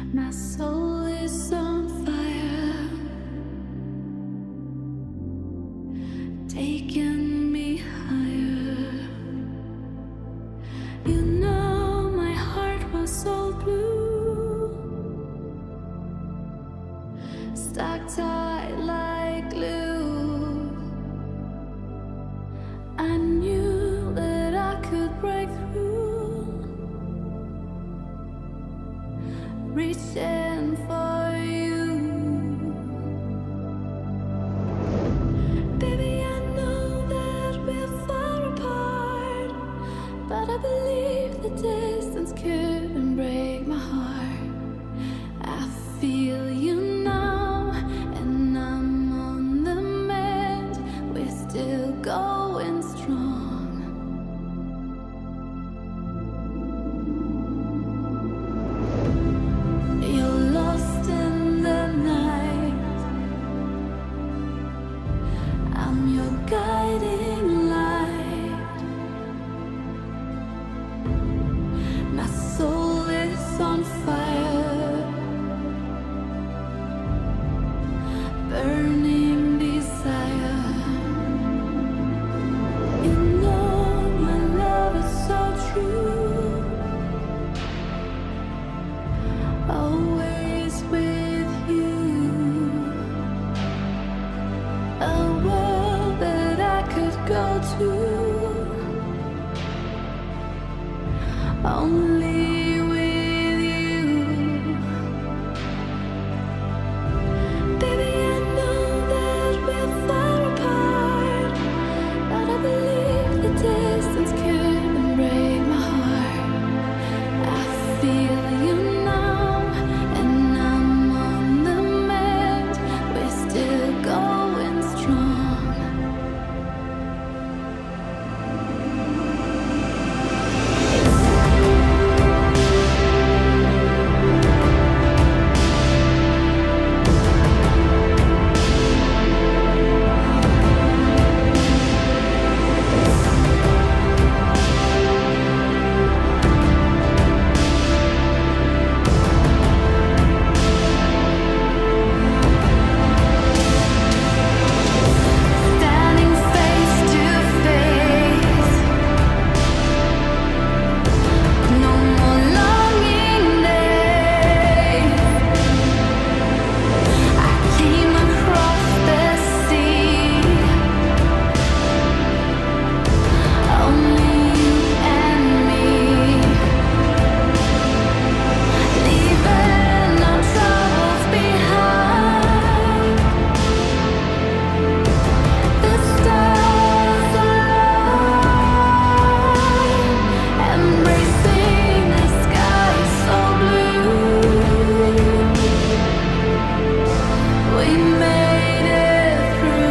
My soul is on fire, taking me higher. You know my heart was so blue, stuck tight like glue. I knew that I could break through, reaching for you. Baby, I know that we're far apart, but I believe the distance couldn't break my heart. I feel you now, and I'm on the mend. We're still going strong. You're lost in the night, I'm your guiding light. My soul is on fire, burning desire. You know my love is so true, always with you. A world that I could go to, only with you. Baby, I know that we're far apart, but I believe the distance couldn't break my heart. I feel you now, and I'm on the mend. We're still going strong. Standing face to face, no more longing days. I came across the sea, only you and me, leaving our troubles behind. The stars align, embracing the sky so blue. We made it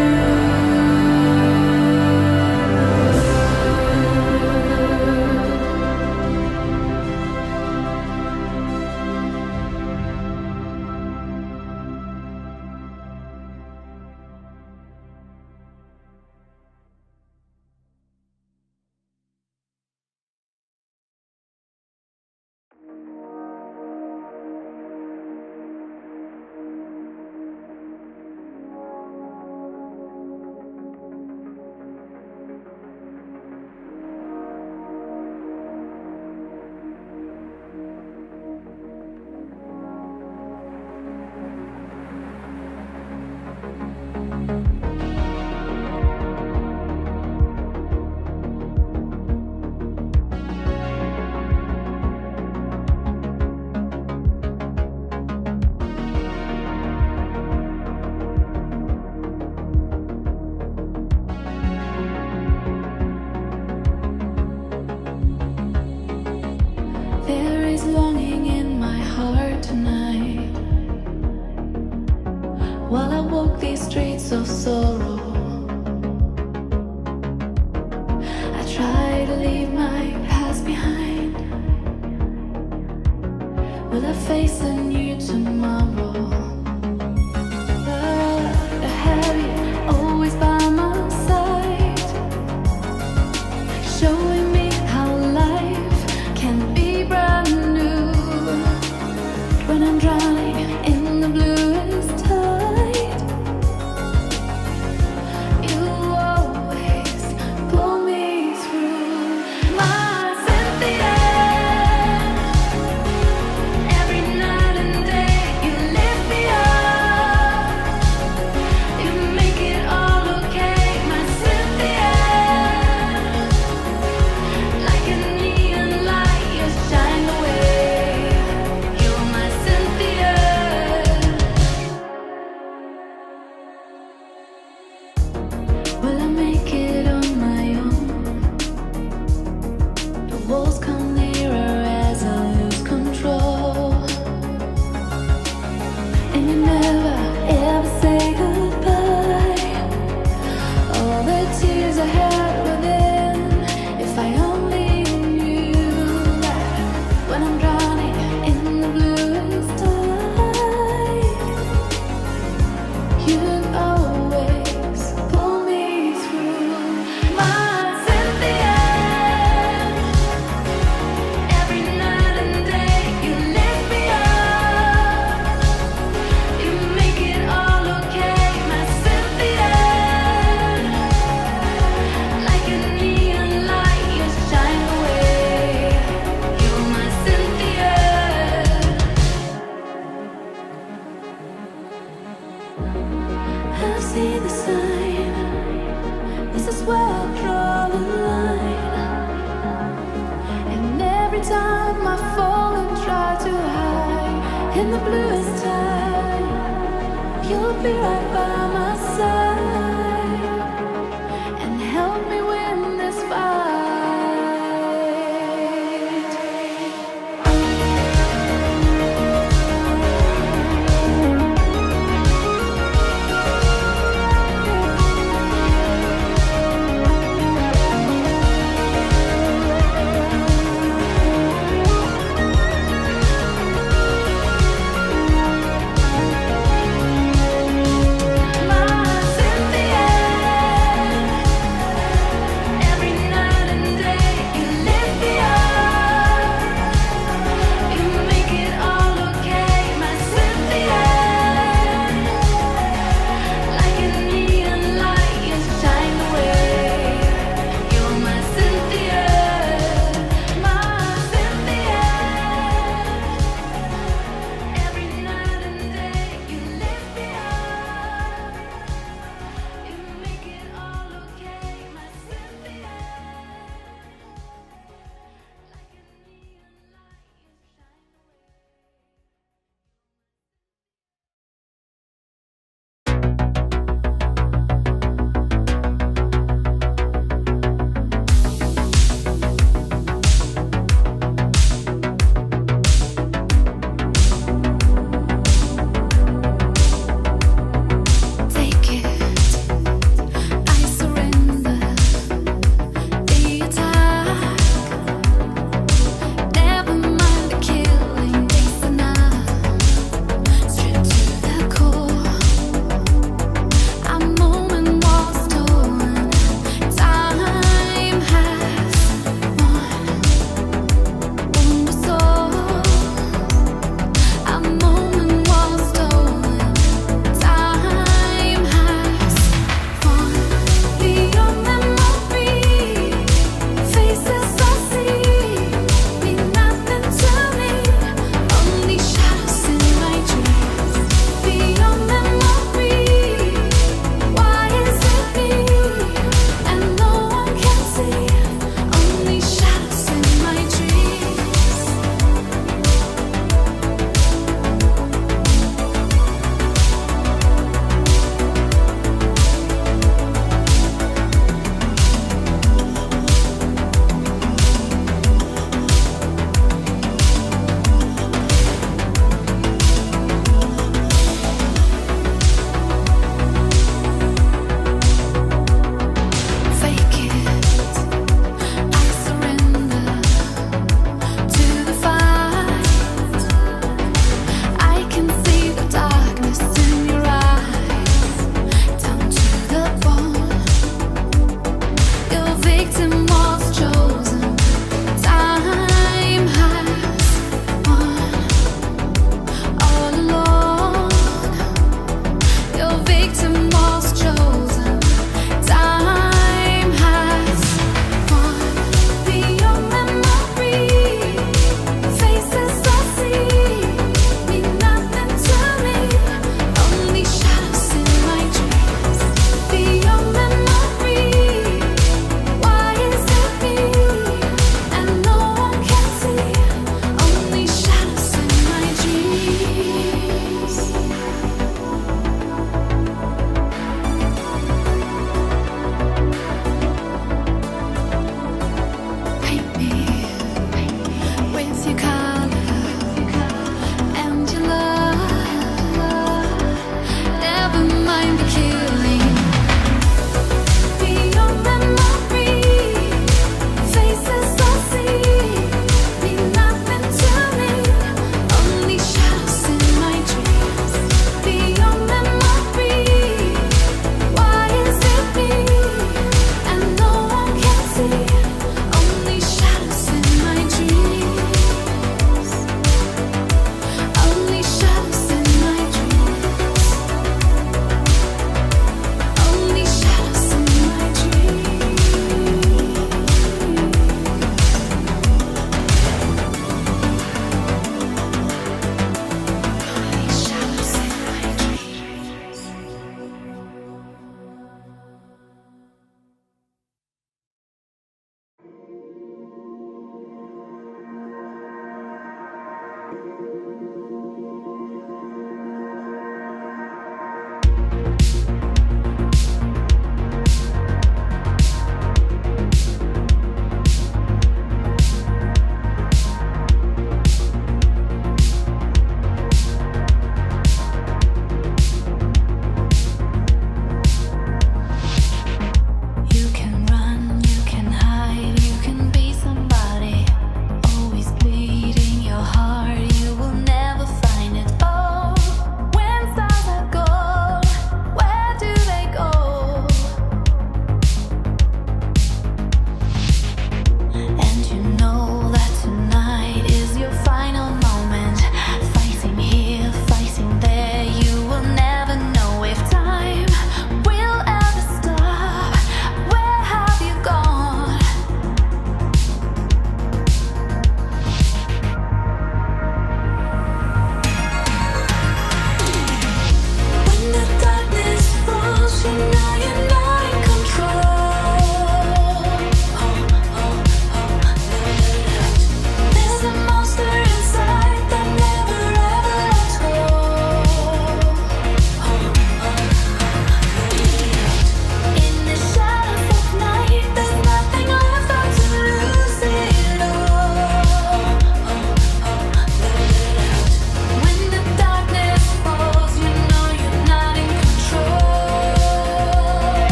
There is longing in my heart tonight, while I walk these streets of sorrow. I try to leave my past behind. Will I face a new tomorrow? But I have you always by my side, showing me how life can be brand new. When I'm driving In the bluest time, you'll be right by my side and help me win this fight.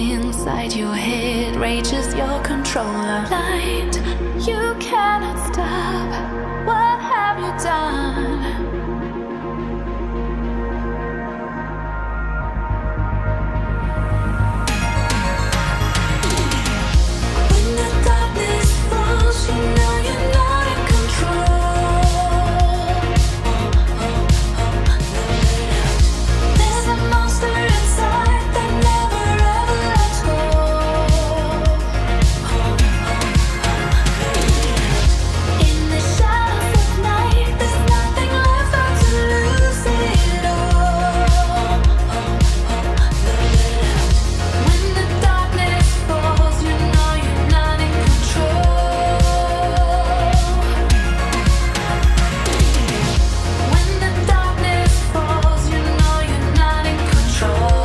inside your head rages your controller. Blind, you cannot stop. What have you done? When the darkness falls, you know you're not in control. There's a monster inside that never ever lets go. In the shadows of night, there's nothing left but to lose it all. When the darkness falls, you know you're not in control. When the darkness falls, you know you're not in control.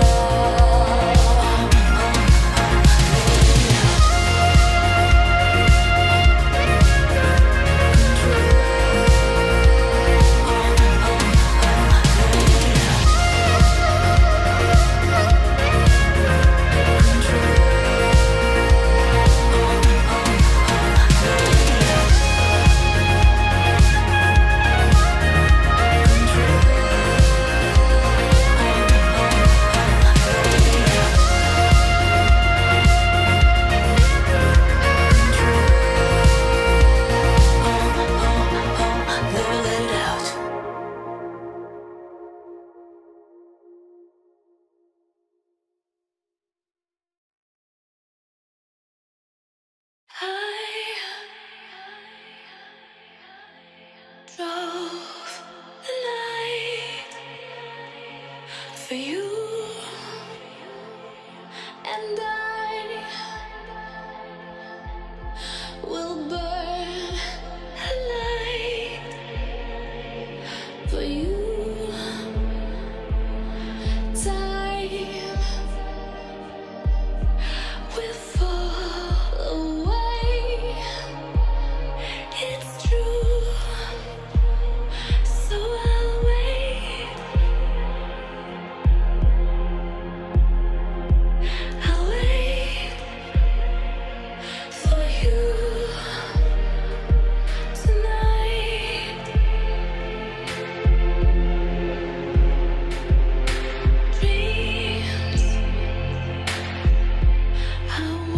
Let it out. I drove the night for you, and I will burn a light for you. Time will fall away. It's true, so I'll wait. I'll wait for you tonight. Dreams, I